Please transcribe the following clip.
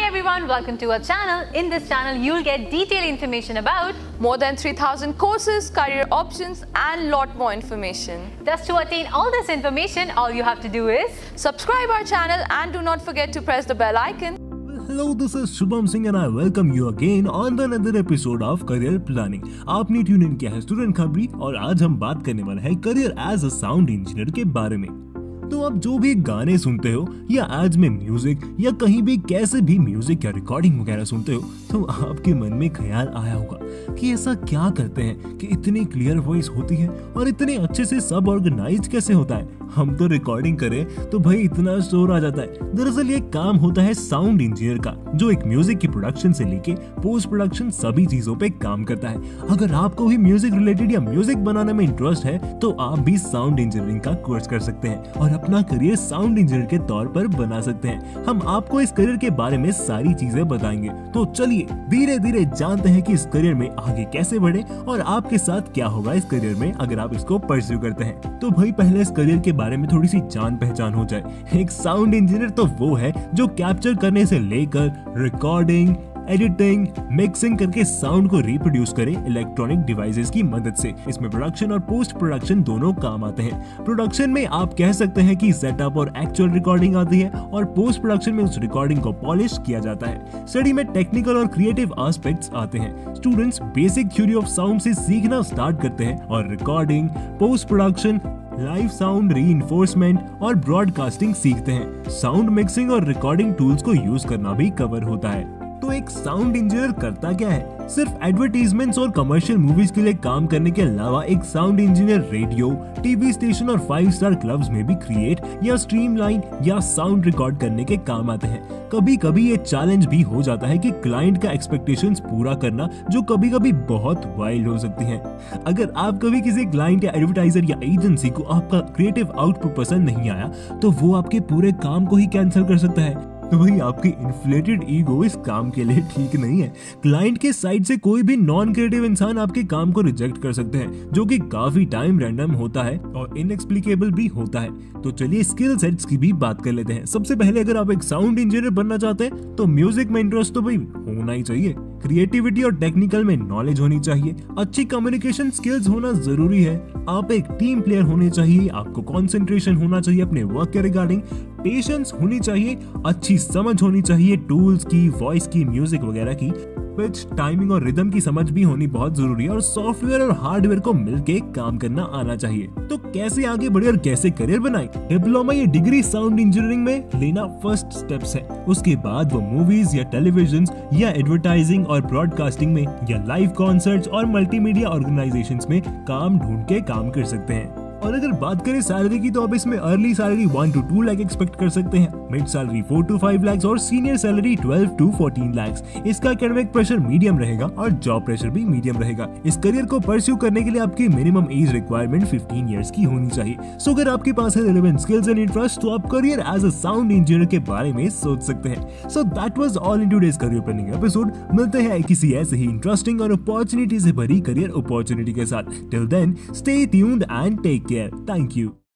everyone, welcome to our channel. In this channel, you'll get detailed information about more than 3,000 courses, career options and lot more information. Thus, to attain all this information, all you have to do is subscribe our channel and do not forget to press the bell icon. Hello, this is Shubham Singh and I welcome you again on another episode of Career Planning. आपने tune in किया है student खबरी और आज हम बात करने वाले हैं career as a sound engineer के बारे में। तो आप जो भी गाने सुनते हो या एड्स में म्यूजिक या कहीं भी कैसे भी म्यूजिक या रिकॉर्डिंग वगैरह सुनते हो तो आपके मन में ख्याल आया होगा कि ऐसा क्या करते हैं कि इतनी क्लियर वॉइस होती है और इतने अच्छे से सब ऑर्गेनाइज कैसे होता है। हम तो रिकॉर्डिंग करें तो भाई इतना शोर आ जाता है। दरअसल ये काम होता है साउंड इंजीनियर का, जो एक म्यूजिक की प्रोडक्शन से लेके पोस्ट प्रोडक्शन सभी चीजों पे काम करता है। अगर आपको भी म्यूजिक रिलेटेड या म्यूजिक बनाने में इंटरेस्ट है तो आप भी साउंड इंजीनियरिंग का कोर्स कर सकते हैं और अपना करियर साउंड इंजीनियर के तौर पर बना सकते हैं। हम आपको इस करियर के बारे में सारी चीजें बताएंगे, तो चलिए धीरे धीरे जानते हैं कि इस करियर में आगे कैसे बढ़े और आपके साथ क्या होगा इस करियर में अगर आप इसको परस्यू करते हैं। तो भाई पहले इस करियर के बारे में थोड़ी सी जान पहचान हो जाए। एक साउंड इंजीनियर तो वो है जो कैप्चर करने से लेकर रिकॉर्डिंग, एडिटिंग, मिक्सिंग करके साउंड को रिप्रोड्यूस करे इलेक्ट्रॉनिक डिवाइसेस की मदद से। इसमें प्रोडक्शन और पोस्ट प्रोडक्शन दोनों काम आते हैं। प्रोडक्शन में आप कह सकते हैं कि सेटअप और एक्चुअल रिकॉर्डिंग आती है और पोस्ट प्रोडक्शन में उस रिकॉर्डिंग को पॉलिश किया जाता है। स्टडी में टेक्निकल और क्रिएटिव एस्पेक्ट्स आते हैं। Students basic theory of sound से सीखना स्टार्ट करते हैं और recording, post production, live sound reinforcement और ब्रॉडकास्टिंग सीखते हैं। साउंड मिक्सिंग और रिकॉर्डिंग टूल्स को यूज करना भी कवर होता है। तो एक साउंड इंजीनियर करता क्या है? सिर्फ एडवर्टीजमेंट्स और कमर्शियल मूवीज के लिए काम करने के अलावा एक sound engineer radio, TV station और 5 स्टार क्लब्स में भी क्रिएट या स्ट्रीमलाइन या साउंड रिकॉर्ड करने के काम आते हैं। कभी कभी ये चैलेंज भी हो जाता है कि क्लाइंट का एक्सपेक्टेशंस पूरा करना, जो कभी कभी बहुत वाइल्ड हो सकती है। अगर आप कभी किसी क्लाइंट या एडवर्टाइजर या एजेंसी को आपका क्रिएटिव आउटपुट पसंद नहीं आया तो वो आपके पूरे काम को ही कैंसिल कर सकता है। तो भाई आपकी इन्फ्लेटेड ईगो इस काम के लिए ठीक नहीं है। क्लाइंट के साइड से कोई भी नॉन क्रिएटिव इंसान आपके काम को रिजेक्ट कर सकते हैं, जो कि काफी टाइम रैंडम होता है और इनएक्सप्लिकेबल भी होता है। तो चलिए स्किल सेट्स की भी बात कर लेते हैं। सबसे पहले अगर आप एक साउंड इंजीनियर बनना चाहते हैं तो म्यूजिक में इंटरेस्ट तो भाई होना ही चाहिए। क्रिएटिविटी और टेक्निकल में नॉलेज होनी चाहिए। अच्छी कम्युनिकेशन स्किल्स होना जरूरी है। आप एक टीम प्लेयर होने चाहिए। आपको कंसंट्रेशन होना चाहिए अपने वर्क के रिगार्डिंग। पेशेंस होनी चाहिए। अच्छी समझ होनी चाहिए टूल्स की, वॉइस की, म्यूजिक वगैरह की। पिच, टाइमिंग और रिदम की समझ भी होनी बहुत जरूरी है और सॉफ्टवेयर और हार्डवेयर को मिलके काम करना आना चाहिए। तो कैसे आगे बढ़े और कैसे करियर बनाए? डिप्लोमा या डिग्री साउंड इंजीनियरिंग में लेना फर्स्ट स्टेप्स है। उसके बाद वो मूवीज या टेलीविजन या एडवर्टाइजिंग और ब्रॉडकास्टिंग में या लाइव कॉन्सर्ट्स और मल्टीमीडिया ऑर्गेनाइजेशंस में काम ढूंढ के काम कर सकते हैं। और अगर बात करें सैलरी की तो आप इसमें early salary 1 to 2 lakh expect कर सकते हैं, मिड सैलरी 4 to 5 लाख और सीनियर सैलरी 12 to 14 लाख। इसका एकेडमिक प्रेशर मीडियम रहेगा और जॉब प्रेशर भी मीडियम रहेगा। इस करियर को परस्यू करने के लिए आपकी मिनिमम एज रिक्वायरमेंट 15 इयर्स की होनी चाहिए। सो अगर आपके पास है रिलेवेंट स्किल्स एंड इंटरेस्ट तो आप career as a sound engineer के बारे में सोच सकते हैं। So that was all in today's career planning episode. मिलते हैं किसी ऐसे ही इंटरेस्टिंग और अपॉर्चुनिटी से भरी करियर अपॉर्चुनिटी के साथ। Till then stay tuned and take care. Thank you.